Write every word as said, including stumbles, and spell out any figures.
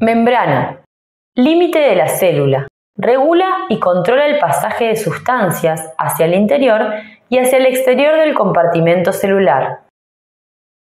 Membrana. Límite de la célula. Regula y controla el pasaje de sustancias hacia el interior y hacia el exterior del compartimento celular.